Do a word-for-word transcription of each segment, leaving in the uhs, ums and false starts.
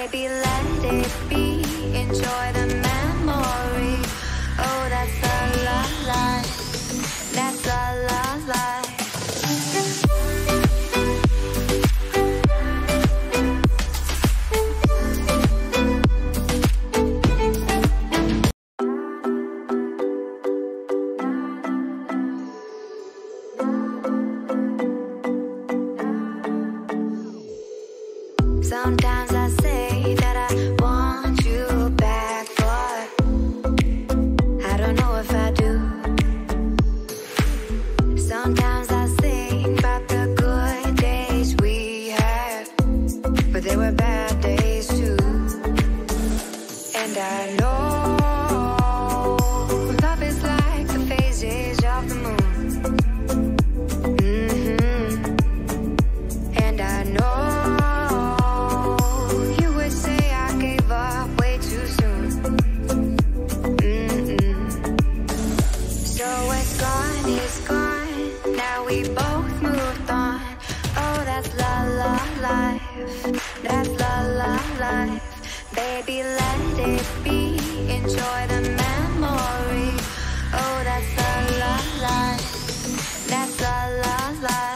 Baby, let it be. Enjoy the memory. Oh, that's la la life. That's la la life. Sometimes I say that I want you back, but I don't know if I do. Sometimes I think about the good days we had, but they were bad days too. And I know love is like the phases of the moon. Mm-hmm. And I know we both moved on. Oh, that's la la life. That's la la life. Baby, let it be. Enjoy the memory. Oh, that's la la life. That's la la life.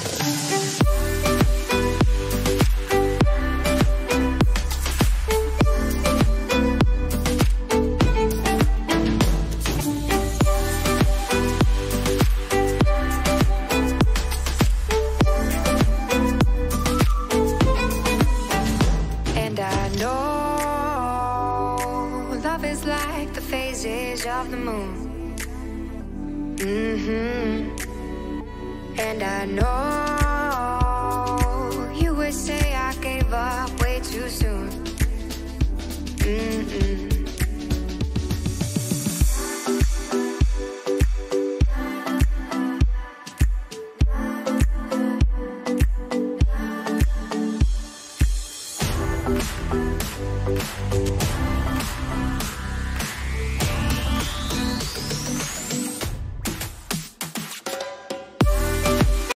Like the phases of the moon. Mm-hmm. And I know you would say I gave up way too soon. Mm-mm.